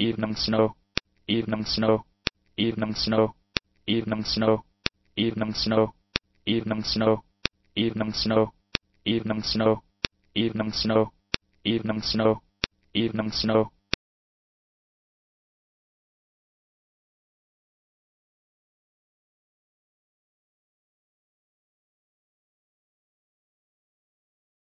evening snow, evening snow, evening snow, evening snow, evening snow, evening snow, evening snow, evening snow, evening snow, evening snow, evening snow.